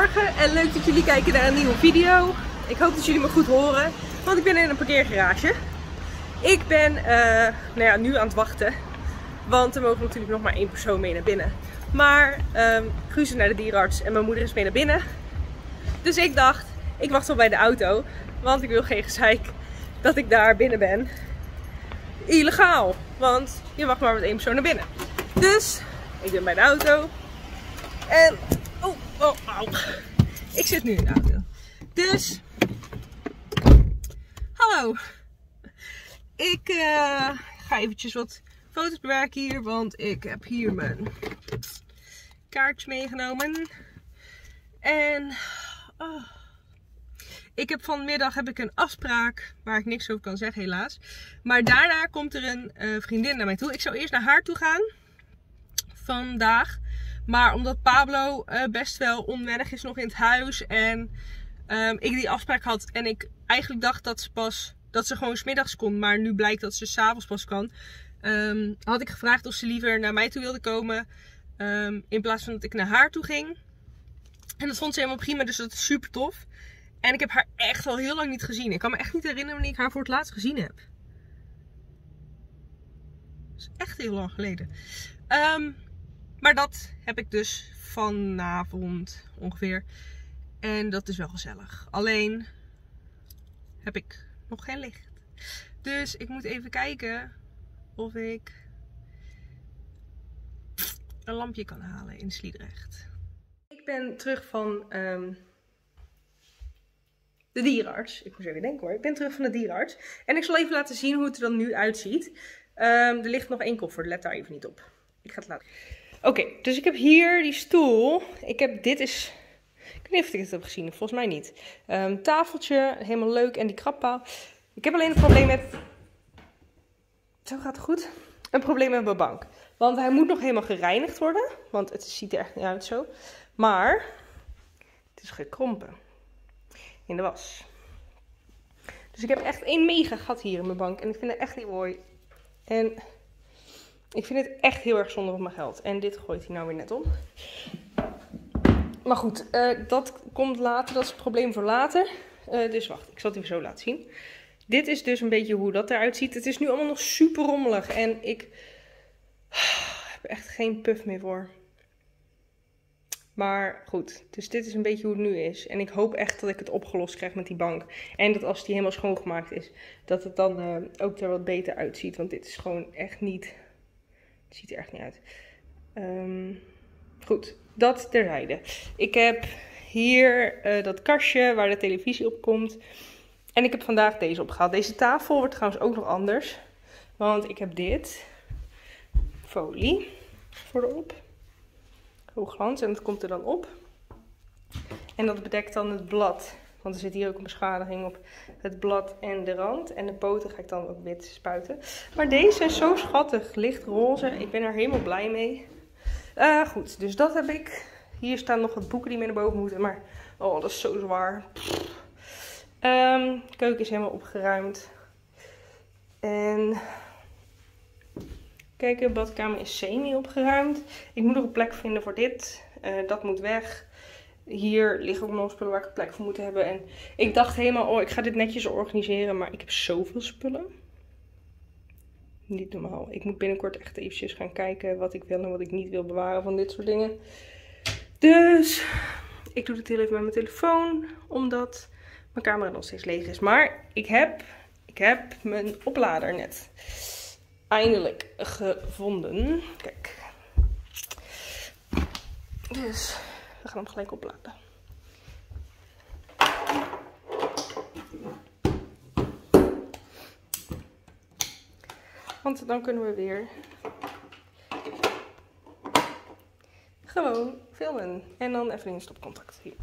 Goedemorgen en leuk dat jullie kijken naar een nieuwe video. Ik hoop dat jullie me goed horen, want ik ben in een parkeergarage. Ik ben nu aan het wachten, want er mogen natuurlijk nog maar één persoon mee naar binnen. Maar Guus is naar de dierenarts en mijn moeder is mee naar binnen. Dus ik dacht, ik wacht wel bij de auto, want ik wil geen gezeik dat ik daar binnen ben. Illegaal, want je mag maar met één persoon naar binnen. Dus ik ben bij de auto en ik zit nu in de auto. Dus hallo, ik ga eventjes wat foto's bewerken hier, want ik heb hier mijn kaartjes meegenomen. En ik heb vanmiddag een afspraak waar ik niks over kan zeggen helaas. Maar daarna komt er een vriendin naar mij toe. Ik zou eerst naar haar toe gaan vandaag. Maar omdat Pablo best wel onwennig is nog in het huis en ik die afspraak had en ik eigenlijk dacht dat ze gewoon 's middags kon, maar nu blijkt dat ze 's avonds pas kan, had ik gevraagd of ze liever naar mij toe wilde komen in plaats van dat ik naar haar toe ging. En dat vond ze helemaal prima, dus dat is super tof. En ik heb haar echt al heel lang niet gezien. Ik kan me echt niet herinneren wanneer ik haar voor het laatst gezien heb. Dat is echt heel lang geleden. Maar dat heb ik dus vanavond ongeveer. En dat is wel gezellig. Alleen heb ik nog geen licht. Dus ik moet even kijken of ik een lampje kan halen in Sliedrecht. Ik ben terug van de dierenarts. Ik moest even denken hoor. Ik ben terug van de dierenarts. En ik zal even laten zien hoe het er dan nu uitziet. Er ligt nog één koffer. Let daar even niet op. Ik ga het laten. Oké, dus ik heb hier die stoel. Dit is... Ik weet niet of ik het heb gezien. Volgens mij niet. Tafeltje. Helemaal leuk. En die krabpaal. Ik heb alleen een probleem met... Zo gaat het goed. Een probleem met mijn bank. Want hij moet nog helemaal gereinigd worden. Want het ziet er echt niet uit zo. Maar... Het is gekrompen. In de was. Dus ik heb echt één mega gat hier in mijn bank. En ik vind het echt niet mooi. En ik vind het echt heel erg zonde op mijn geld. En dit gooit hij nou weer net om. Maar goed, dat komt later. Dat is het probleem voor later. Dus wacht, ik zal het even zo laten zien. Dit is dus een beetje hoe dat eruit ziet. Het is nu allemaal nog super rommelig. En ik heb echt geen puff meer voor. Maar goed, dus dit is een beetje hoe het nu is. En ik hoop echt dat ik het opgelost krijg met die bank. En dat als die helemaal schoongemaakt is, dat het dan ook er wat beter uitziet. Want dit is gewoon echt niet... Het ziet er echt niet uit. Goed, dat terzijde. Ik heb hier dat kastje waar de televisie op komt. En ik heb vandaag deze opgehaald. Deze tafel wordt trouwens ook nog anders. Want ik heb dit. Folie voor erop. Hoogglans en dat komt er dan op. En dat bedekt dan het blad. Want er zit hier ook een beschadiging op het blad en de rand. En de poten ga ik dan ook wit spuiten. Maar deze is zo schattig. Lichtroze. Ik ben er helemaal blij mee. Goed, dus dat heb ik. Hier staan nog wat boeken die mee naar boven moeten. Maar, oh, dat is zo zwaar. De keuken is helemaal opgeruimd. En... Kijk, de badkamer is semi opgeruimd. Ik moet nog een plek vinden voor dit. Dat moet weg. Hier liggen ook nog spullen waar ik een plek voor moet hebben. En ik dacht helemaal, oh, ik ga dit netjes organiseren. Maar ik heb zoveel spullen. Niet normaal. Ik moet binnenkort echt eventjes gaan kijken wat ik wil en wat ik niet wil bewaren van dit soort dingen. Dus ik doe dit heel even met mijn telefoon. Omdat mijn camera nog steeds leeg is. Maar ik heb mijn oplader net eindelijk gevonden. Kijk. Dus we gaan hem gelijk opladen. Want dan kunnen we weer gewoon filmen. En dan even in stopcontact hier.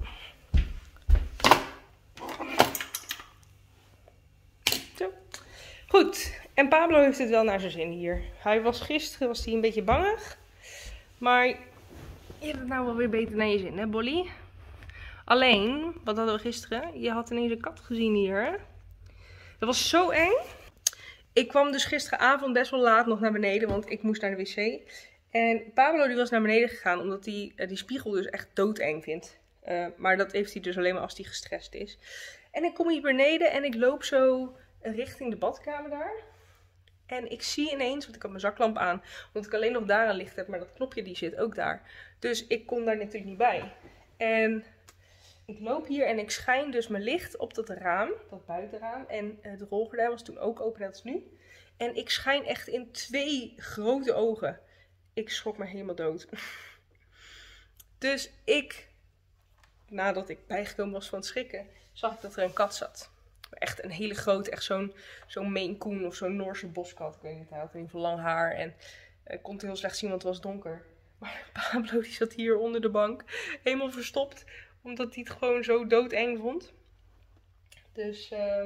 Zo. Goed. En Pablo heeft het wel naar zijn zin hier. Gisteren was hij een beetje bangig. Maar je hebt het nou wel weer beter naar je zin, hè, Bolly? Alleen, wat hadden we gisteren? Je had ineens een kat gezien hier, hè? Dat was zo eng. Ik kwam dus gisteravond best wel laat nog naar beneden, want ik moest naar de wc. En Pablo die was naar beneden gegaan, omdat hij die spiegel dus echt doodeng vindt. Maar dat heeft hij dus alleen maar als hij gestrest is. En ik kom hier beneden en ik loop zo richting de badkamer daar. En ik zie ineens, want ik had mijn zaklamp aan, omdat ik alleen nog daar een licht heb, maar dat knopje die zit ook daar. Dus ik kon daar natuurlijk niet bij. En ik loop hier en ik schijn dus mijn licht op dat raam, dat buitenraam. En het rolgordijn was toen ook open, net als nu. En ik schijn echt in 2 grote ogen. Ik schrok me helemaal dood. Dus nadat ik bijgekomen was van het schrikken, zag ik dat er een kat zat. Echt een hele grote, echt zo'n Maine Coon of zo'n Noorse boskat. Ik weet niet, hij had in ieder geval lang haar en ik kon het heel slecht zien, want het was donker. Maar Pablo die zat hier onder de bank, helemaal verstopt, omdat hij het gewoon zo doodeng vond. Dus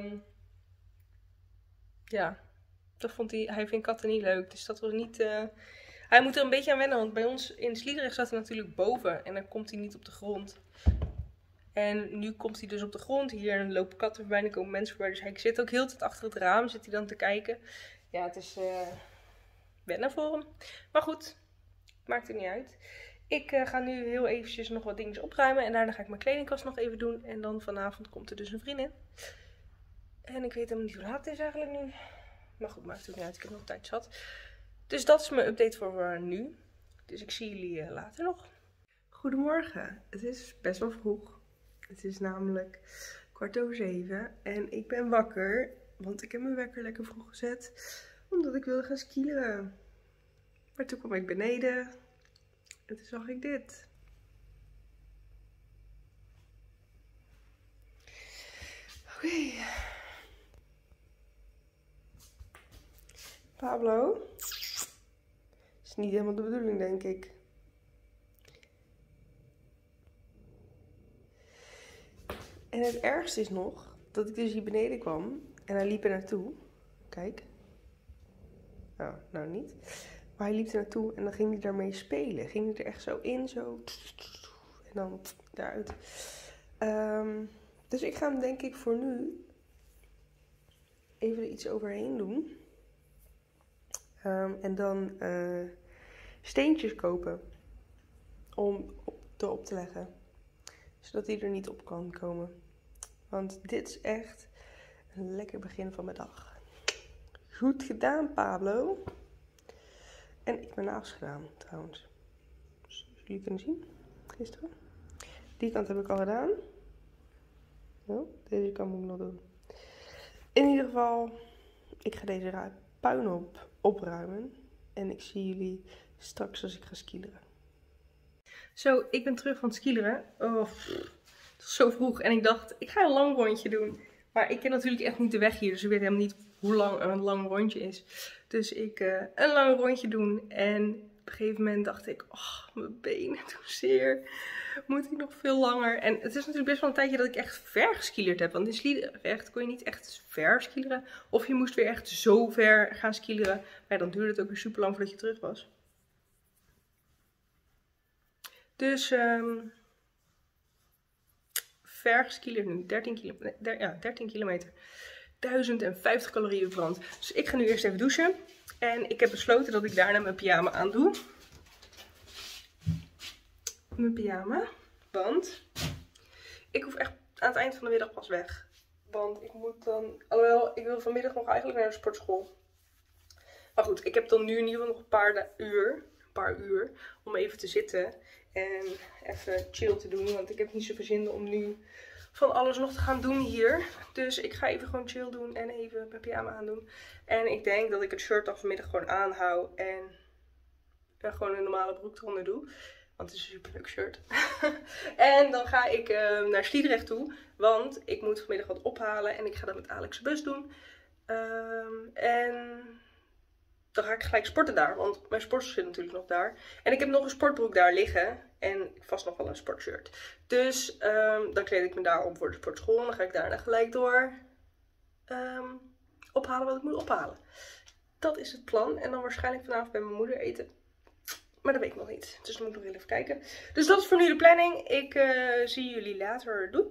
ja, dat vond hij vindt katten niet leuk. Dus dat was niet... Hij moet er een beetje aan wennen, want bij ons in Sliedrecht zat hij natuurlijk boven en dan komt hij niet op de grond. En nu komt hij dus op de grond hier en lopen katten voorbij en er komen mensen voorbij. Dus hij zit ook heel de tijd achter het raam, zit hij dan te kijken. Ja, het is wennen voor hem. Maar goed, maakt er niet uit. Ik ga nu heel eventjes nog wat dingen opruimen en daarna ga ik mijn kledingkast nog even doen. En dan vanavond komt er dus een vriendin. En ik weet helemaal niet hoe laat het is eigenlijk nu. Maar goed, maakt het niet uit, ik heb nog tijd zat. Dus dat is mijn update voor nu. Dus ik zie jullie later nog. Goedemorgen, het is best wel vroeg. Het is namelijk 7:15 en ik ben wakker, want ik heb mijn wekker lekker vroeg gezet, omdat ik wilde gaan skileren. Maar toen kwam ik beneden en toen zag ik dit. Oké. Pablo. Is niet helemaal de bedoeling, denk ik. En het ergste is nog dat ik dus hier beneden kwam en hij liep er naartoe. Kijk. Nou niet. Maar hij liep er naartoe en dan ging hij daarmee spelen. Ging hij er echt zo in, zo. En dan daaruit. Dus ik ga hem denk ik voor nu even er iets overheen doen. En dan steentjes kopen om erop te leggen. Zodat hij er niet op kan komen. Want dit is echt een lekker begin van mijn dag. Goed gedaan, Pablo. En ik ben nagels gedaan, trouwens. Zoals jullie kunnen zien. Gisteren. Die kant heb ik al gedaan. Ja, deze kant moet ik nog doen. In ieder geval, ik ga deze puin opruimen. En ik zie jullie straks als ik ga skileren. Zo, ik ben terug van het skileren. Oh, het was zo vroeg en ik dacht, ik ga een lang rondje doen. Maar ik ken natuurlijk echt niet de weg hier, dus ik weet helemaal niet hoe lang een lang rondje is. Dus ik een lang rondje doen en op een gegeven moment dacht ik, oh, mijn benen doen zeer. Moet ik nog veel langer? En het is natuurlijk best wel een tijdje dat ik echt ver geskilerd heb. Want in Sliedrecht kon je niet echt ver skileren. Of je moest weer echt zo ver gaan skileren. Maar ja, dan duurde het ook weer super lang voordat je terug was. Dus ver geskilerd nu. 13 kilometer. 1050 calorieën verbrand. Dus ik ga nu eerst even douchen. En ik heb besloten dat ik daarna mijn pyjama aandoe. Mijn pyjama. Want ik hoef echt aan het eind van de middag pas weg. Want ik moet dan... Alhoewel, ik wil vanmiddag nog eigenlijk naar de sportschool. Maar goed, ik heb dan nu in ieder geval nog een paar uur om even te zitten. En even chill te doen. Want ik heb niet zoveel zin om nu van alles nog te gaan doen hier. Dus ik ga even gewoon chill doen en even mijn pyjama aandoen. En ik denk dat ik het shirt dan vanmiddag gewoon aanhoud. En gewoon een normale broek eronder doe. Want het is een superleuk shirt. En dan ga ik naar Sliedrecht toe. Want ik moet vanmiddag wat ophalen. En ik ga dat met Alex' bus doen. En dan ga ik gelijk sporten daar. Want mijn sportsel zit natuurlijk nog daar. En ik heb nog een sportbroek daar liggen. En vast nog wel een sportshirt. Dus dan kleed ik me daar op voor de sportschool. En dan ga ik daarna gelijk door ophalen wat ik moet ophalen. Dat is het plan. En dan waarschijnlijk vanavond bij mijn moeder eten. Maar dat weet ik nog niet. Dus dan moet ik nog even kijken. Dus dat is voor nu de planning. Ik zie jullie later. Doei.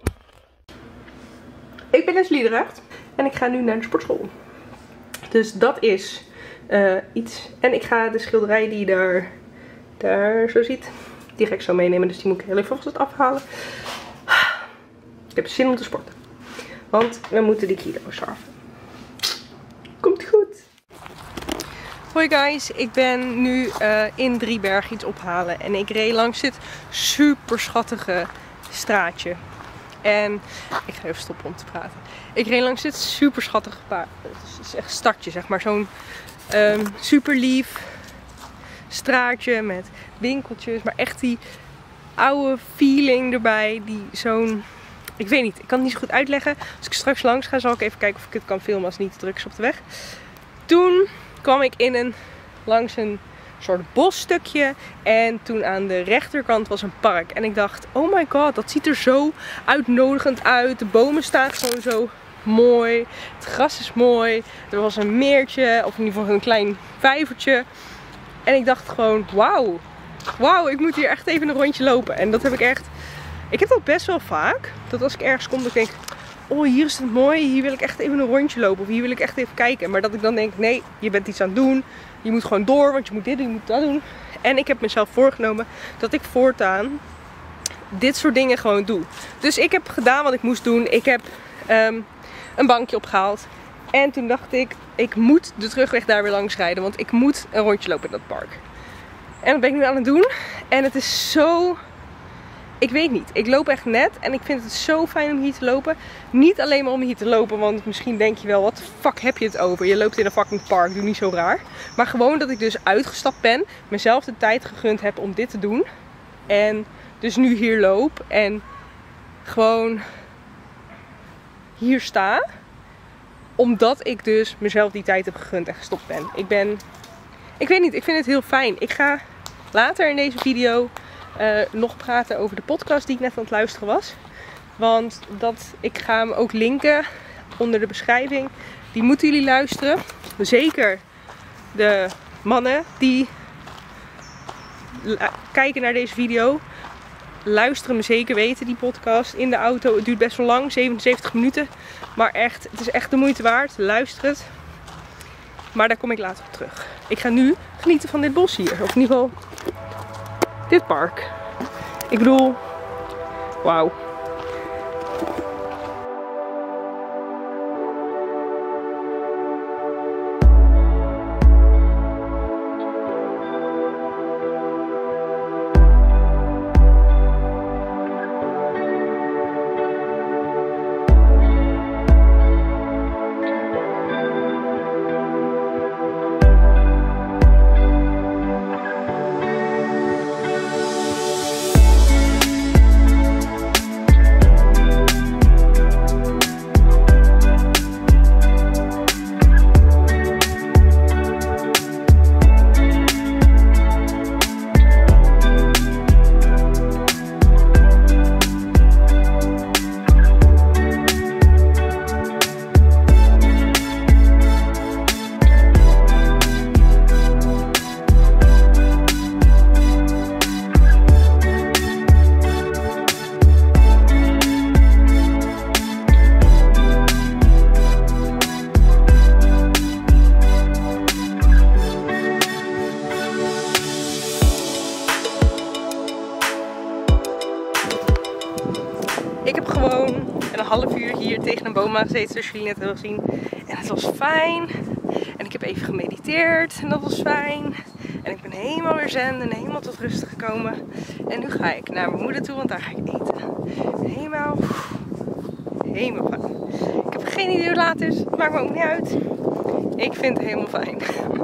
Ik ben in Sliedrecht. En ik ga nu naar de sportschool. Dus dat is iets. En ik ga de schilderij die je daar zo ziet. Die ga ik zo meenemen, dus die moet ik heel even vast afhalen. Ik heb zin om te sporten. Want we moeten die kilo's schaffen. Komt goed. Hoi guys, ik ben nu in Driebergen iets ophalen. En ik reed langs dit super schattige straatje. En ik ga even stoppen om te praten. Ik reed langs dit super schattige stadje, zeg maar. Zo'n super lief straatje met winkeltjes. Maar echt die oude feeling erbij. Die zo'n... Ik weet niet, ik kan het niet zo goed uitleggen. Als ik straks langs ga, zal ik even kijken of ik het kan filmen als het niet te druk is op de weg. Toen kwam ik langs een soort bosstukje. En toen aan de rechterkant was een park. En ik dacht, oh my god, dat ziet er zo uitnodigend uit. De bomen staan gewoon zo mooi. Het gras is mooi. Er was een meertje, of in ieder geval een klein vijvertje. En ik dacht gewoon, wauw. Wauw, ik moet hier echt even een rondje lopen. En dat heb ik echt... Ik heb dat best wel vaak. Dat als ik ergens kom, dat ik denk, oh hier is het mooi. Hier wil ik echt even een rondje lopen. Of hier wil ik echt even kijken. Maar dat ik dan denk, nee, je bent iets aan het doen. Je moet gewoon door, want je moet dit doen, je moet dat doen. En ik heb mezelf voorgenomen dat ik voortaan dit soort dingen gewoon doe. Dus ik heb gedaan wat ik moest doen. Ik heb een bankje opgehaald. En toen dacht ik moet de terugweg daar weer langs rijden. Want ik moet een rondje lopen in dat park. En dat ben ik nu aan het doen. En het is zo... Ik weet niet. Ik loop echt net. En ik vind het zo fijn om hier te lopen. Niet alleen maar om hier te lopen. Want misschien denk je wel, wat de fuck heb je het over? Je loopt in een fucking park. Doe niet zo raar. Maar gewoon dat ik dus uitgestapt ben. Mezelf de tijd gegund heb om dit te doen. En dus nu hier loop. En gewoon hier sta. Omdat ik dus mezelf die tijd heb gegund en gestopt ben. Ik weet niet. Ik vind het heel fijn. Ik ga later in deze video... nog praten over de podcast die ik net aan het luisteren was. Want ik ga hem ook linken onder de beschrijving. Die moeten jullie luisteren. Zeker de mannen die kijken naar deze video. Luisteren me zeker weten, die podcast in de auto. Het duurt best wel lang, 77 minuten. Maar echt, het is echt de moeite waard. Luister het. Maar daar kom ik later op terug. Ik ga nu genieten van dit bos hier. Of in ieder geval... dit park. Ik bedoel, wauw. Ik heb gewoon een half uur hier tegen een boom gezeten, zoals jullie net hebben gezien. En het was fijn. En ik heb even gemediteerd en dat was fijn. En ik ben helemaal weer zen en helemaal tot rust gekomen. En nu ga ik naar mijn moeder toe, want daar ga ik eten. Helemaal fijn. Ik heb geen idee hoe laat het is, het maakt me ook niet uit. Ik vind het helemaal fijn.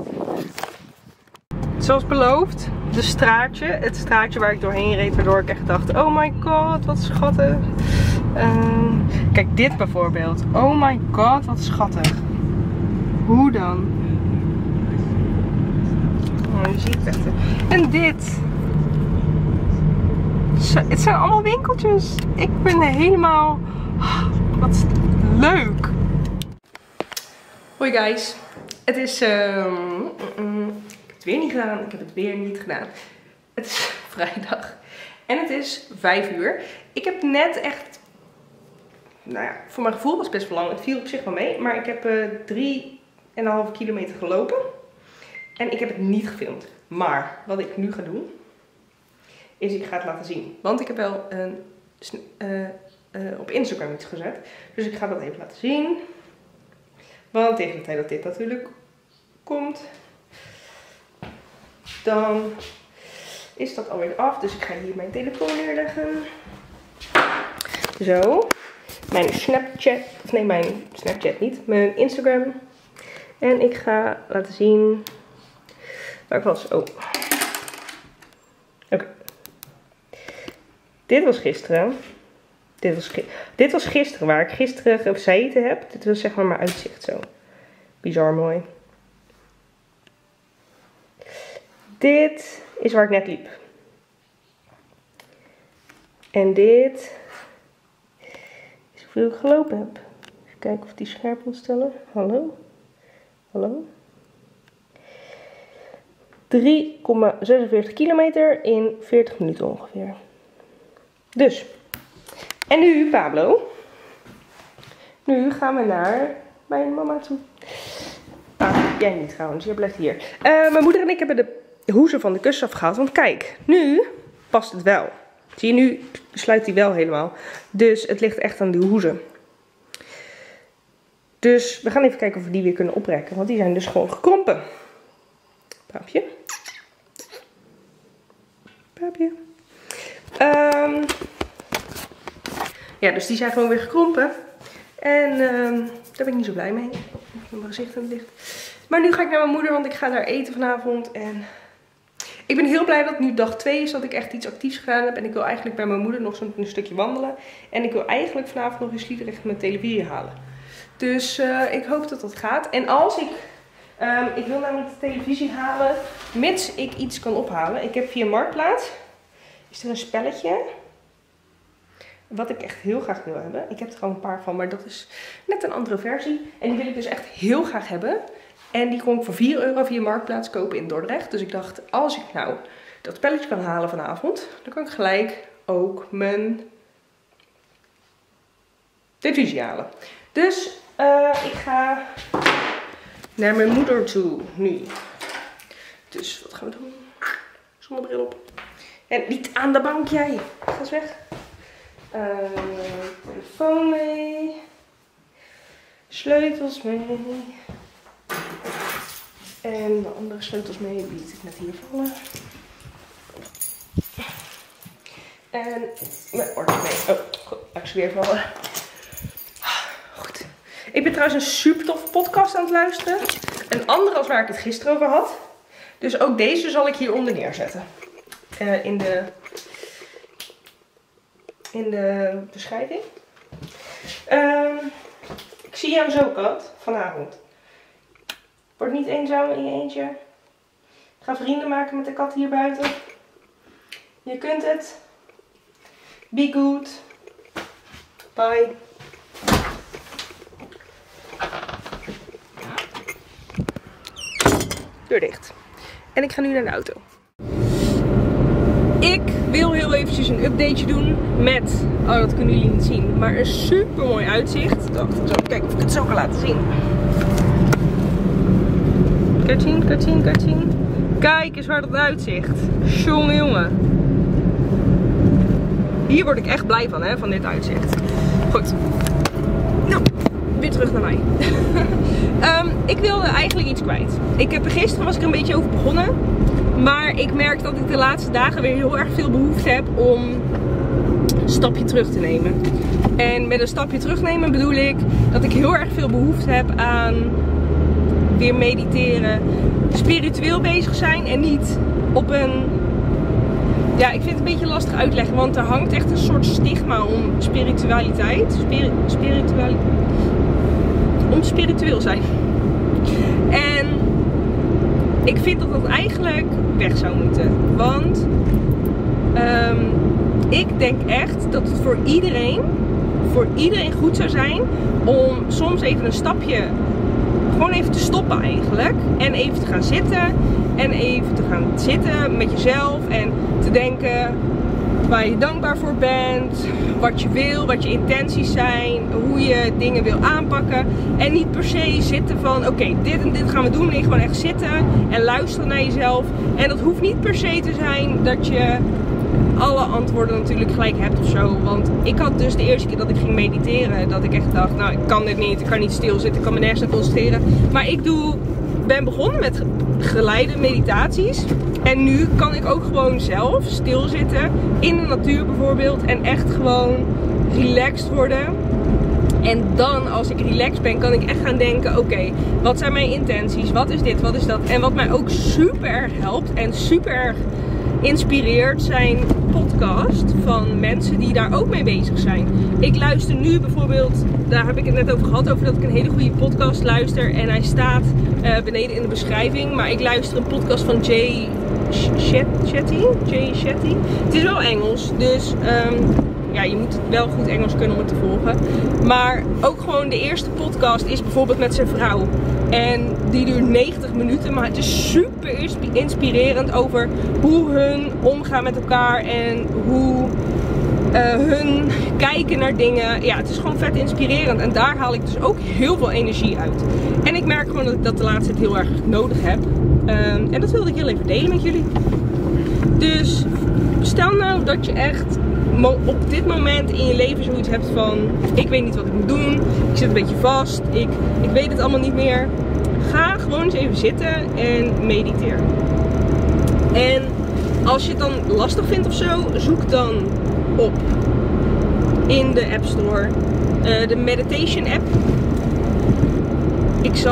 Zoals beloofd, het straatje waar ik doorheen reed, waardoor ik echt dacht, oh my god, wat schattig. Kijk, dit bijvoorbeeld. Oh my god, wat schattig. Hoe dan? Oh, je ziet het echt. En dit. Het zijn allemaal winkeltjes. Ik ben helemaal... Wat leuk. Hoi guys. Het is... weer niet gedaan. Ik heb het weer niet gedaan. Het is vrijdag. En het is 5 uur. Ik heb net echt... Nou ja, voor mijn gevoel was het best wel lang. Het viel op zich wel mee. Maar ik heb 3,5 kilometer gelopen. En ik heb het niet gefilmd. Maar wat ik nu ga doen... is ik ga het laten zien. Want ik heb wel op Instagram iets gezet. Dus ik ga dat even laten zien. Want tegen de tijd dat dit natuurlijk komt, dan is dat alweer af. Dus ik ga hier mijn telefoon neerleggen. Zo. Mijn Snapchat. Of nee, mijn Snapchat niet. Mijn Instagram. En ik ga laten zien waar ik was. Oh. Oké. Dit was gisteren. Dit was gisteren waar ik gisteren gezeten heb. Dit was zeg maar mijn uitzicht zo. Bizar mooi. Dit is waar ik net liep. En dit is hoeveel ik gelopen heb. Even kijken of ik die scherp wil stellen. Hallo? Hallo? 3,46 kilometer in 40 minuten ongeveer. Dus. En nu, Pablo. Nu gaan we naar mijn mama toe. Jij niet trouwens, jij blijft hier. Mijn moeder en ik hebben de hoezen van de kussen afgehaald. Want kijk, nu past het wel. Zie je, nu sluit hij wel helemaal. Dus het ligt echt aan de hoezen. Dus we gaan even kijken of we die weer kunnen oprekken. Want die zijn dus gewoon gekrompen. Paapje. Paapje. Ja, dus die zijn gewoon weer gekrompen. En daar ben ik niet zo blij mee. Mijn gezicht in het licht. Maar nu ga ik naar mijn moeder, want ik ga daar eten vanavond. En ik ben heel blij dat het nu dag 2 is, dat ik echt iets actiefs gedaan heb. En ik wil eigenlijk bij mijn moeder nog zo'n stukje wandelen. En ik wil eigenlijk vanavond nog in Sliedrecht mijn televisie halen. Dus ik hoop dat dat gaat. En als ik wil namelijk de televisie halen, mits ik iets kan ophalen. Ik heb via Marktplaats, is er een spelletje. Wat ik echt heel graag wil hebben. Ik heb er al een paar van, maar dat is net een andere versie. En die wil ik dus echt heel graag hebben. En die kon ik voor €4 via Marktplaats kopen in Dordrecht. Dus ik dacht, als ik nou dat spelletje kan halen vanavond, dan kan ik gelijk ook mijn televisie halen. Dus ik ga naar mijn moeder toe nu. Dus wat gaan we doen? Zonnebril op. En niet aan de bank jij. Ga eens weg. Telefoon mee. Sleutels mee. En de andere sleutels mee, die liet ik net hier vallen. En mijn orders mee. Oh, goed, laat ik ze weer vallen. Goed. Ik ben trouwens een super toffe podcast aan het luisteren. Een andere als waar ik het gisteren over had. Dus ook deze zal ik hieronder neerzetten. In de beschrijving. Ik zie jou zo, Kat, vanavond. Word niet eenzaam in je eentje. Ga vrienden maken met de kat hier buiten. Je kunt het. Be good. Bye. Deur dicht. En ik ga nu naar de auto. Ik wil heel eventjes een updateje doen met, oh dat kunnen jullie niet zien, maar een super mooi uitzicht. Wacht, ik zal kijken of ik het zo kan laten zien. Katien. Kijk eens waar dat uitzicht. Jongen, jongen. Hier word ik echt blij van, hè, van dit uitzicht. Goed. Nou, weer terug naar mij. Ik wilde eigenlijk iets kwijt. Gisteren was ik er een beetje over begonnen. Maar ik merk dat ik de laatste dagen weer heel erg veel behoefte heb om een stapje terug te nemen. En met een stapje terugnemen bedoel ik dat ik heel erg veel behoefte heb aan weer mediteren, spiritueel bezig zijn en niet op een... Ja, ik vind het een beetje lastig uitleggen, want er hangt echt een soort stigma om spiritualiteit. Om spiritueel zijn. En ik vind dat dat eigenlijk weg zou moeten. Want ik denk echt dat het voor iedereen goed zou zijn om soms even een stapje, gewoon even te stoppen eigenlijk. En even te gaan zitten. En even te gaan zitten met jezelf en te denken waar je dankbaar voor bent, wat je wil, wat je intenties zijn, hoe je dingen wil aanpakken. En niet per se zitten van oké, dit en dit gaan we doen. Nee, gewoon echt zitten en luisteren naar jezelf. En dat hoeft niet per se te zijn dat je alle antwoorden natuurlijk gelijk hebt of zo. Want ik had dus de eerste keer dat ik ging mediteren, dat ik echt dacht, nou ik kan dit niet, ik kan niet stilzitten, ik kan me nergens aan concentreren. Maar ik ben begonnen met geleide meditaties. En nu kan ik ook gewoon zelf stilzitten, in de natuur bijvoorbeeld, en echt gewoon relaxed worden. En dan, als ik relaxed ben, kan ik echt gaan denken, oké, wat zijn mijn intenties? Wat is dit? Wat is dat? En wat mij ook super erg helpt en super erg inspireert, zijn podcasts van mensen die daar ook mee bezig zijn. Ik luister nu bijvoorbeeld, daar heb ik het net over gehad, over dat ik een hele goede podcast luister. En hij staat beneden in de beschrijving. Maar ik luister een podcast van Jay Shetty. Het is wel Engels, dus ja, je moet wel goed Engels kunnen om het te volgen. Maar ook gewoon de eerste podcast is bijvoorbeeld met zijn vrouw. En die duurt 90 minuten. Maar het is super inspirerend over hoe hun omgaan met elkaar. En hoe hun kijken naar dingen. Ja, het is gewoon vet inspirerend. En daar haal ik dus ook heel veel energie uit. En ik merk gewoon dat ik dat de laatste tijd heel erg nodig heb. En dat wilde ik heel even delen met jullie. Dus stel nou dat je echt op dit moment in je leven zoiets hebt van, ik weet niet wat ik moet doen, ik zit een beetje vast, ik weet het allemaal niet meer. Ga gewoon eens even zitten en mediteer. En als je het dan lastig vindt of zo, zoek dan op in de App Store de Meditation app. Ik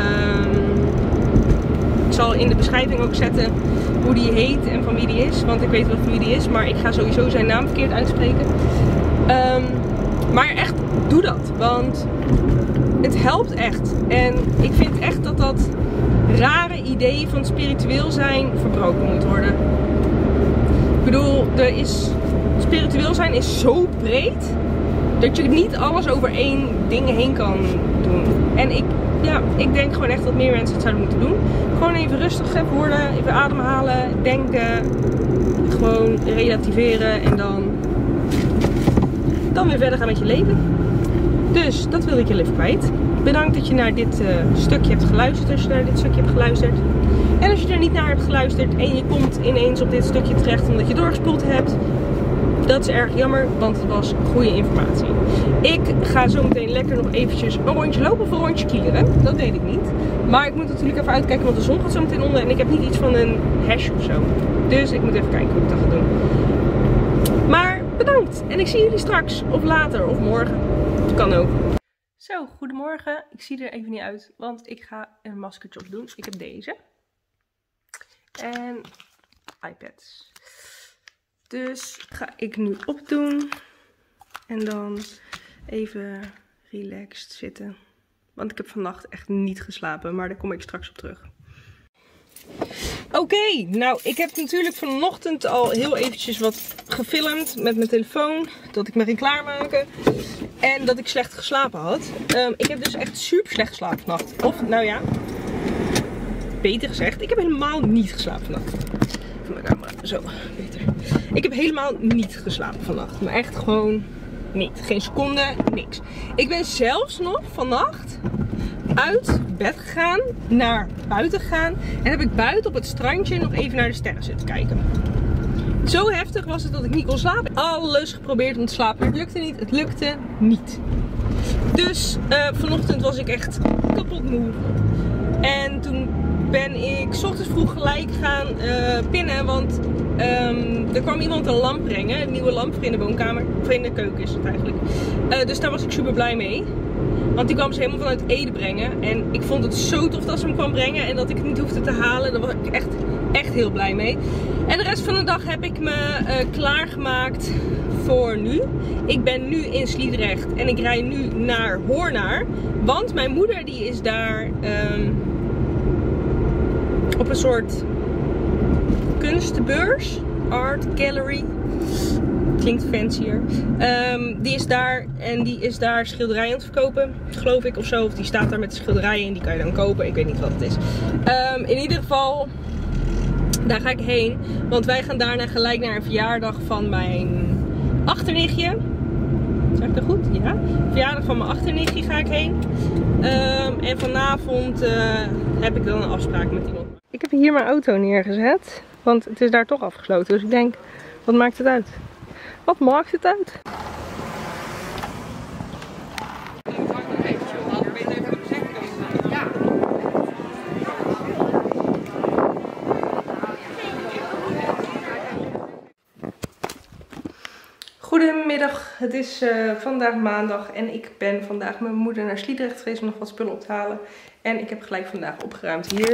zal in de beschrijving ook zetten hoe die heet en van wie die is. Want ik weet wel van wie die is, maar ik ga sowieso zijn naam verkeerd uitspreken. Maar echt, doe dat. Want het helpt echt. En ik vind echt dat dat rare idee van spiritueel zijn verbroken moet worden. Ik bedoel, spiritueel zijn is zo breed dat je niet alles over één ding heen kan doen. En ik denk gewoon echt dat meer mensen het zouden moeten doen. Gewoon even rustig worden, even ademhalen, denken, gewoon relativeren en dan weer verder gaan met je leven. Dus dat wilde ik je even kwijt. Bedankt dat je naar dit stukje hebt geluisterd, als je naar dit stukje hebt geluisterd. En als je er niet naar hebt geluisterd en je komt ineens op dit stukje terecht omdat je doorgespoeld hebt, dat is erg jammer, want het was goede informatie. Ik ga zo meteen lekker nog eventjes een rondje lopen of een rondje kieleren. Dat weet ik niet. Maar ik moet natuurlijk even uitkijken, want de zon gaat zo meteen onder. En ik heb niet iets van een hash of zo. Dus ik moet even kijken hoe ik dat ga doen. Maar bedankt. En ik zie jullie straks. Of later. Of morgen. Dat kan ook. Zo, goedemorgen. Ik zie er even niet uit, want ik ga een maskertje op doen. Ik heb deze. En iPads. Dus ga ik nu opdoen. En dan even relaxed zitten. Want ik heb vannacht echt niet geslapen. Maar daar kom ik straks op terug. Oké, nou ik heb natuurlijk vanochtend al heel eventjes wat gefilmd met mijn telefoon. Dat ik me ging klaarmaken. En dat ik slecht geslapen had. Ik heb dus echt super slecht geslapen vannacht. Of, nou ja, beter gezegd, ik heb helemaal niet geslapen vannacht. Van mijn camera, zo, beter. Ik heb helemaal niet geslapen vannacht. Maar echt gewoon niet. Geen seconde, niks. Ik ben zelfs nog vannacht uit bed gegaan, naar buiten gegaan. En heb ik buiten op het strandje nog even naar de sterren zitten kijken. Zo heftig was het dat ik niet kon slapen. Alles geprobeerd om te slapen, maar het lukte niet. Het lukte niet. Dus vanochtend was ik echt kapot moe. En toen ben ik 's ochtends vroeg gelijk gaan pinnen, want er kwam iemand een lamp brengen. Een nieuwe lamp voor in de woonkamer. Of in de keuken is het eigenlijk. Dus daar was ik super blij mee. Want die kwam ze helemaal vanuit Ede brengen. En ik vond het zo tof dat ze hem kwam brengen. En dat ik het niet hoefde te halen. Daar was ik echt heel blij mee. En de rest van de dag heb ik me klaargemaakt voor nu. Ik ben nu in Sliedrecht. En ik rij nu naar Hoornaar. Want mijn moeder die is daar op een soort kunstbeurs. Art gallery. Klinkt fancier. Die is daar en die is daar schilderijen aan het verkopen, geloof ik, of zo. Of die staat daar met de schilderijen en die kan je dan kopen. Ik weet niet wat het is. In ieder geval, daar ga ik heen. Want wij gaan daarna gelijk naar een verjaardag van mijn achternichtje. Zeg ik dat goed? Ja. Verjaardag van mijn achternichtje ga ik heen. En vanavond heb ik dan een afspraak met iemand. Ik heb hier mijn auto neergezet. Want het is daar toch afgesloten. Dus ik denk, Wat maakt het uit? Wat maakt het uit? Goedemiddag, het is vandaag maandag en ik ben vandaag met mijn moeder naar Sliedrecht geweest om nog wat spullen op te halen. En ik heb gelijk vandaag opgeruimd hier.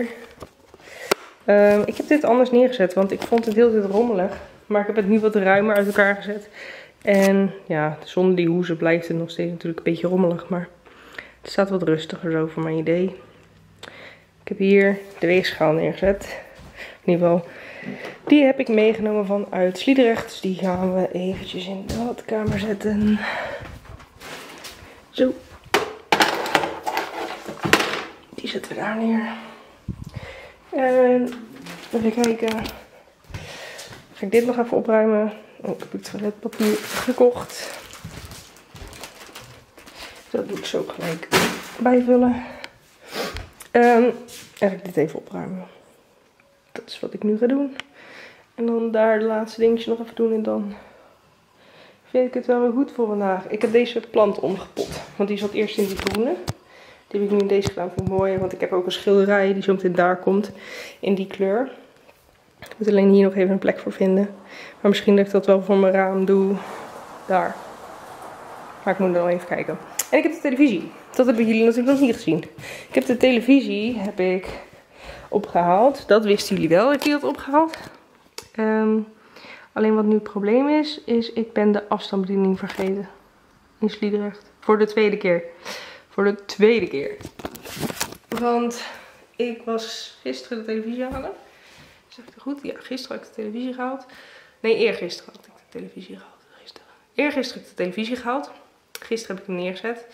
Ik heb dit anders neergezet, want ik vond het heel tijd rommelig. Maar ik heb het nu wat ruimer uit elkaar gezet. En ja, zonder die hoezen blijft het nog steeds natuurlijk een beetje rommelig. Maar het staat wat rustiger zo voor mijn idee. Ik heb hier de weegschaal neergezet. In ieder geval, die heb ik meegenomen vanuit Sliedrecht. Dus die gaan we eventjes in de badkamer zetten. Zo. Die zetten we daar neer. En even kijken. Ga ik dit nog even opruimen. Oh, ik heb het toiletpapier gekocht. Dat doe ik zo gelijk bijvullen. En ga ik dit even opruimen. Dat is wat ik nu ga doen. En dan daar de laatste dingetjes nog even doen. En dan vind ik het wel weer goed voor vandaag. Ik heb deze plant omgepot. Want die zat eerst in die groene. Die heb ik nu in deze gedaan. Vond ik mooi. Want ik heb ook een schilderij die zo meteen daar komt. In die kleur. Ik moet alleen hier nog even een plek voor vinden. Maar misschien dat ik dat wel voor mijn raam doe. Daar. Maar ik moet er nog even kijken. En ik heb de televisie. Dat hebben jullie natuurlijk nog niet gezien. Ik heb de televisie opgehaald. Dat wisten jullie wel. Heb je dat opgehaald? Alleen wat nu het probleem is ik ben de afstandsbediening vergeten. In Sliedrecht. Voor de tweede keer. Voor de tweede keer. Want ik was gisteren de televisie halen. Zeg ik het goed? Ja, gisteren had ik de televisie gehaald. Nee, eergisteren had ik de televisie gehaald. Eergisteren heb ik de televisie gehaald. Gisteren heb ik hem neergezet.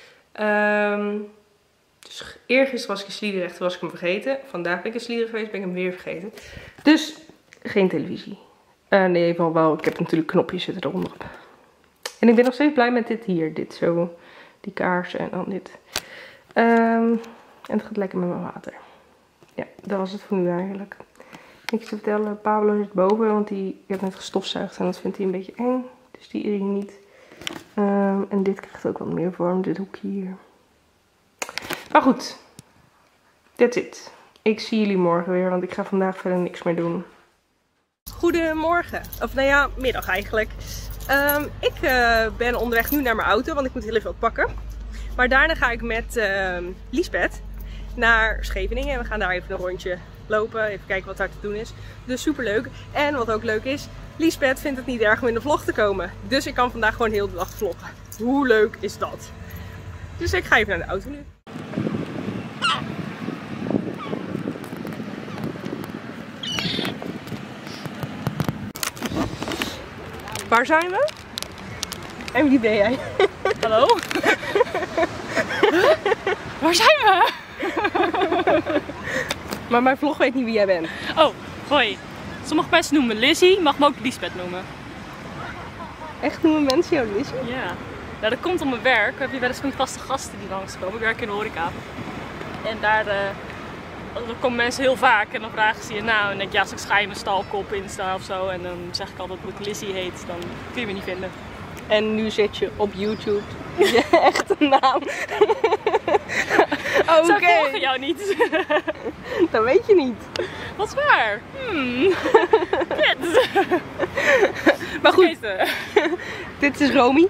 Dus eergisteren was ik in Sliedrecht, toen was ik hem vergeten. Vandaag ben ik in Sliedrecht geweest, ben ik hem weer vergeten. Dus geen televisie. Nee, wel, ik heb natuurlijk knopjes zitten eronder. En ik ben nog steeds blij met dit hier. Dit zo, die kaarsen en dan dit. En het gaat lekker met mijn water. Ja, dat was het voor nu eigenlijk. Ik te vertellen, Pablo zit boven, want ik heb net gestofzuigd en dat vindt hij een beetje eng. Dus die is hier niet. En dit krijgt ook wat meer vorm, dit hoekje hier. Maar goed, that's it. Ik zie jullie morgen weer, want ik ga vandaag verder niks meer doen. Goedemorgen, of nou ja, middag eigenlijk. Ik ben onderweg nu naar mijn auto, want ik moet heel even wat pakken. Maar daarna ga ik met Liesbeth naar Scheveningen en we gaan daar even een rondje lopen. Even kijken wat daar te doen is. Dus super leuk. En wat ook leuk is, Liesbeth vindt het niet erg om in de vlog te komen. Dus ik kan vandaag gewoon heel de dag vloggen. Hoe leuk is dat? Dus ik ga even naar de auto nu. Waar zijn we? En wie ben jij? Hallo? Waar zijn we? Maar mijn vlog weet niet wie jij bent. Oh, hoi. Sommige mensen noemen me Lizzie, mag me ook Liesbeth noemen. Echt noemen mensen jou Lizzie? Ja. Nou, dat komt op mijn werk. We hebben wel eens van die vaste gasten die langskomen. Ik werk in de horeca. En daar komen mensen heel vaak en dan vragen ze je naam. En dan denk ik, ja, als ik schijn mijn stalkop insta of zo. En dan zeg ik altijd dat ik Lizzie heet, dan kun je me niet vinden. En nu zit je op YouTube. Je echte naam. Oké. Zo volgen jou niet. Dat weet je niet. Wat is waar? Vet. Maar goed, dit is Romy.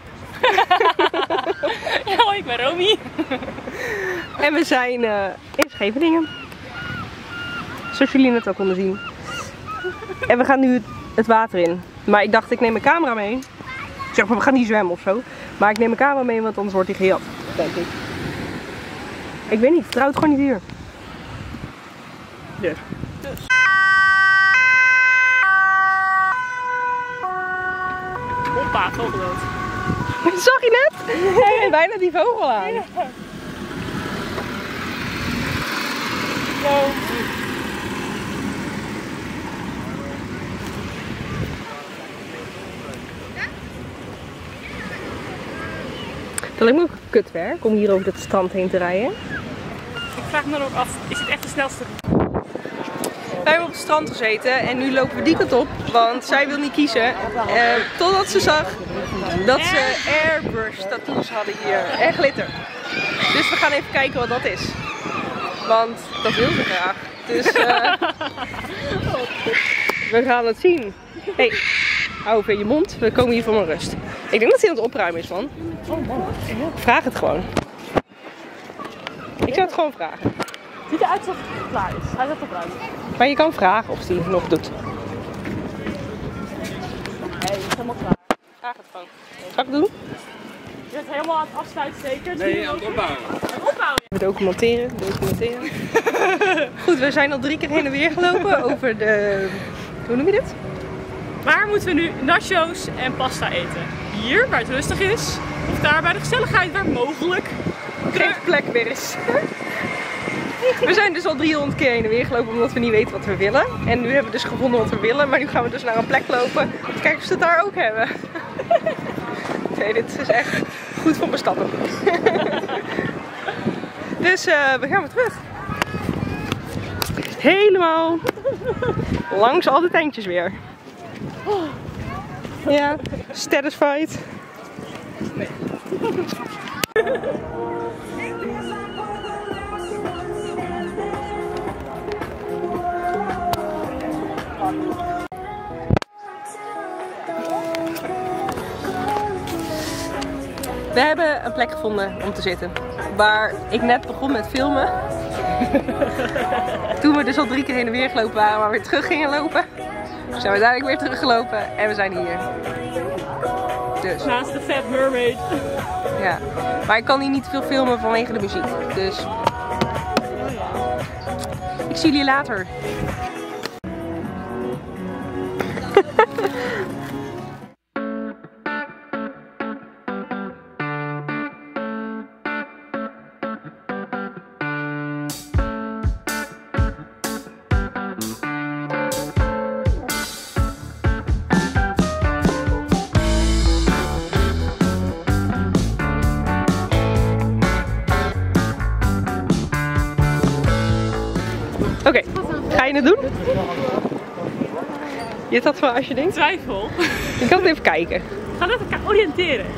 Ja, hoi, ik ben Romy. En we zijn in Scheveningen. Zoals jullie net al konden zien. En we gaan nu het water in. Maar ik dacht, ik neem mijn camera mee. Zeg maar, we gaan niet zwemmen of zo. Maar ik neem mijn camera mee, want anders wordt hij gejat. Denk ik. Ik weet niet, vertrouw het gewoon niet hier. Dus. Hoppa, vogeldood. Zag je net? Hij reed bijna die vogel aan. Ja. Wow. Dat lijkt me ook kutwerk om hier over het strand heen te rijden. Ik vraag me dan ook af, is het echt de snelste? Wij hebben op het strand gezeten en nu lopen we die kant op, want zij wil niet kiezen. Totdat ze zag dat ze airbrush tattoos hadden hier en glitter. Dus we gaan even kijken wat dat is. Want dat wil ze graag. Dus we gaan het zien. Hey, hou even in je mond, we komen hier voor mijn rust. Ik denk dat hij aan het opruimen is, man. Oh man. Vraag het gewoon. Ik zou het gewoon vragen. Ziet eruit alsof het klaar is. Hij zet opruimen. Maar je kan vragen of hij het nog doet. Nee, het is helemaal klaar. Vraag het gewoon. Ga ik het doen? Je bent helemaal aan het afsluiten zeker? Nee, aan het opbouwen. Aan het opbouwen? Documenteren. Goed, we zijn al 3 keer heen en weer gelopen over de... Hoe noem je dit? Waar moeten we nu nachos en pasta eten? Hier, waar het rustig is? Of daar bij de gezelligheid, waar mogelijk Geen plek meer is. We zijn dus al 300 keer heen en weer gelopen omdat we niet weten wat we willen. En nu hebben we dus gevonden wat we willen, maar nu gaan we dus naar een plek lopen. Kijken of ze het daar ook hebben. Nee, dit is echt goed voor bestappen. Dus we gaan weer terug. Helemaal langs al de tentjes weer. Ja, satisfied. Nee. We hebben een plek gevonden om te zitten. Waar ik net begon met filmen. Toen we dus al 3 keer heen en weer gelopen waren, maar weer terug gingen lopen. Zijn we uiteindelijk weer teruggelopen en we zijn hier. Dus. Naast de Fat Mermaid. Ja, maar ik kan hier niet veel filmen vanwege de muziek. Dus ik zie jullie later. Oké, ga je het doen? Je dat wel als je denkt? Twijfel. Ik kan het even kijken. Ga met elkaar oriënteren.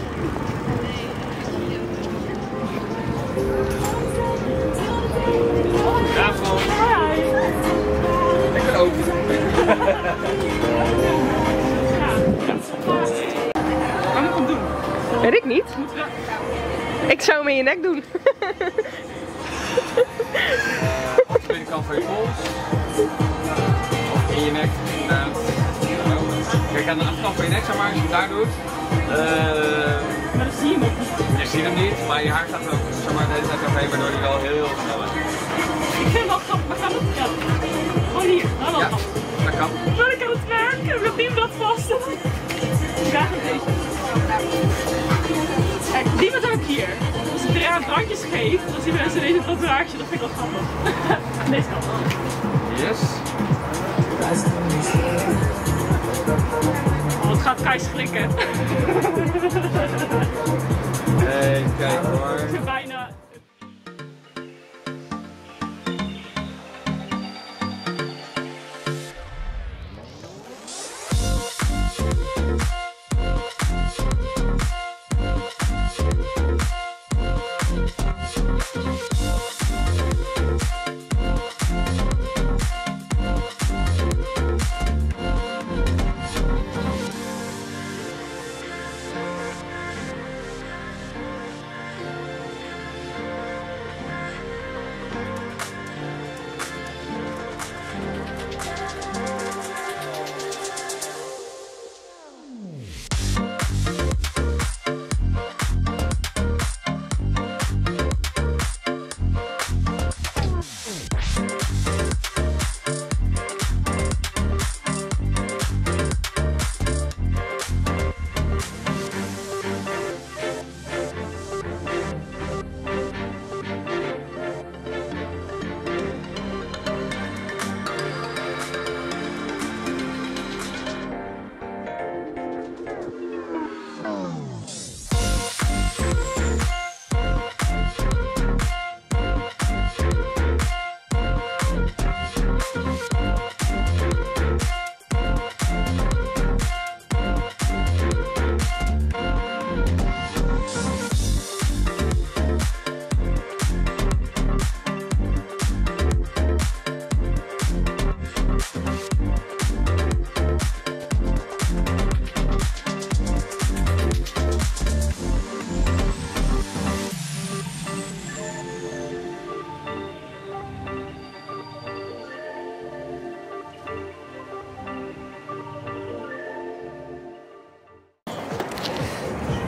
Ja, gewoon. Lekker open. Wat moet ik hem doen? Weet ik niet. Moeten we... Ik zou hem in je nek doen. De tweede kant van je pols. Of in je nek, inderdaad. Kijk, aan de achterkant van je nek, zeg maar, als je het daar doet. Maar dan zie je hem ook niet. Je ziet hem niet, maar je haar gaat er ook, zeg maar, de hele tijd overheen, waardoor hij wel heel snel is. Ik vind hem wel grappig, maar gaan we het vertellen? Oh hier, nou wel Ja, grappig. dat kan. Ben ik aan het werk? Ik heb nog niet dat vast. Ik krijg het deze. Kijk, die met ook hier. Als ik er aan drankjes geef, dan zien mensen deze tatoeage. Dat vind ik wel grappig. Deze kant. Yes. Oh, het gaat Kai schrikken. Hey, kijk hoor. Bijna.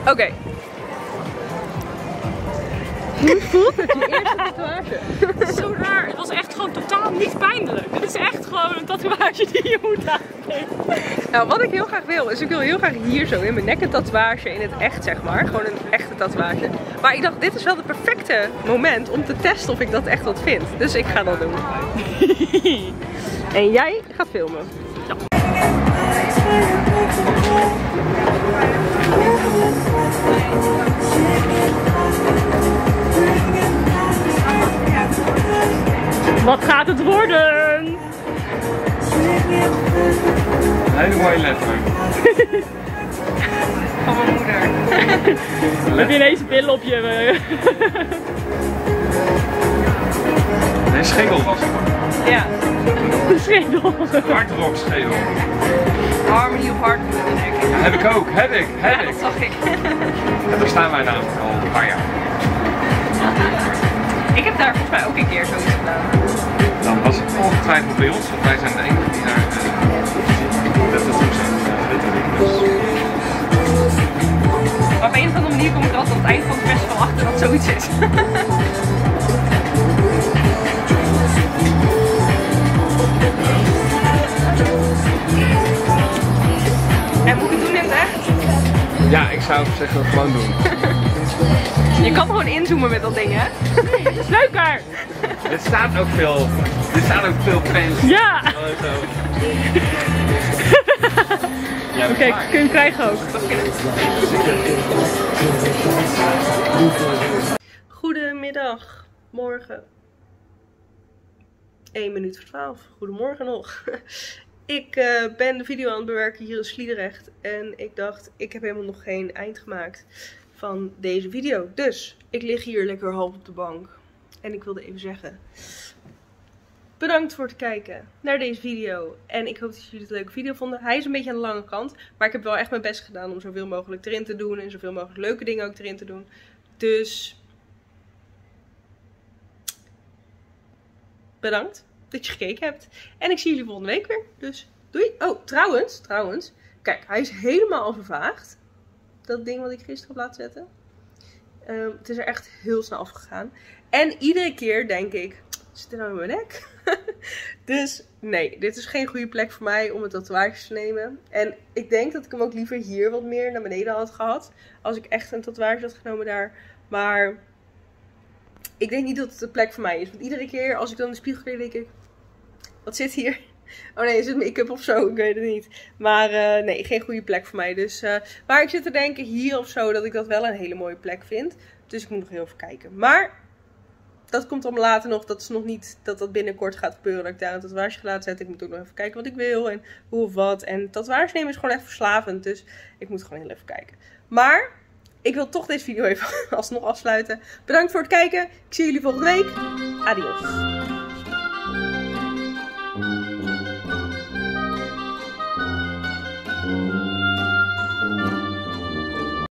Oké. Hoe voelt het, je eerste tatoeage? Het is zo raar. Het was echt gewoon totaal niet pijnlijk. Het is echt gewoon een tatoeage die je moet aangeven. Nou, wat ik heel graag wil, is ik wil heel graag hier zo in mijn nek een tatoeage in het echt, zeg maar. Gewoon een echte tatoeage. Maar ik dacht, dit is wel het perfecte moment om te testen of ik dat echt wat vind. Dus ik ga dat doen. En jij gaat filmen. Ja. Wat gaat het worden? Een hele mooie letter. Van mijn moeder. Heb je ineens billen op je... Nee, schedel was het. Ja. schedel? Hardrock schedel. Harmony of Heart. Heb ik ook, heb ik. Ja, dat zag ik. En daar staan wij namelijk al een paar jaar. Ik heb daar volgens mij ook een keer zoiets gedaan. Dan was het ongetwijfeld bij ons, want wij zijn de enige die daar dat het ook zijn. Maar op een of andere manier kom ik er altijd aan het eind van het festival achter dat zoiets is. En moet ik het doen in het echt? Ja, ik zou zeggen gewoon doen. Je kan gewoon inzoomen met dat ding, hè? Het is leuker! Dit staat ook veel fans. Ja! Ja, Oké, kun je hem krijgen ook. Goedemiddag, morgen. 1 minuut voor 12. Goedemorgen nog. Ik ben de video aan het bewerken hier in Sliedrecht. En ik dacht, ik heb helemaal nog geen eind gemaakt van deze video. Dus ik lig hier lekker half op de bank. En ik wilde even zeggen, bedankt voor het kijken naar deze video. En ik hoop dat jullie het een leuke video vonden. Hij is een beetje aan de lange kant. Maar ik heb wel echt mijn best gedaan om zoveel mogelijk erin te doen. En zoveel mogelijk leuke dingen ook erin te doen. Dus bedankt dat je gekeken hebt. En ik zie jullie volgende week weer. Dus doei. Oh, trouwens. Kijk, hij is helemaal vervaagd. Dat ding wat ik gisteren heb laten zetten. Het is er echt heel snel afgegaan. En iedere keer denk ik, zit er nou in mijn nek? Dus nee, dit is geen goede plek voor mij om een tatoeage te nemen. En ik denk dat ik hem ook liever hier wat meer naar beneden had gehad. Als ik echt een tatoeage had genomen daar. Maar ik denk niet dat het de plek voor mij is. Want iedere keer als ik dan in de spiegel kijk, denk ik, wat zit hier? Oh nee, is het make-up of zo? Ik weet het niet. Maar nee, geen goede plek voor mij. Dus, maar ik zit te denken hier of zo dat ik dat wel een hele mooie plek vind. Dus ik moet nog heel even kijken. Maar dat komt allemaal later nog. Dat is nog niet dat dat binnenkort gaat gebeuren. Dat ik daar een tatoeage ga laten zetten. Ik moet ook nog even kijken wat ik wil en hoe of wat. En tatoeage nemen is gewoon echt verslavend. Dus ik moet gewoon heel even kijken. Maar ik wil toch deze video even alsnog afsluiten. Bedankt voor het kijken. Ik zie jullie volgende week. Adios.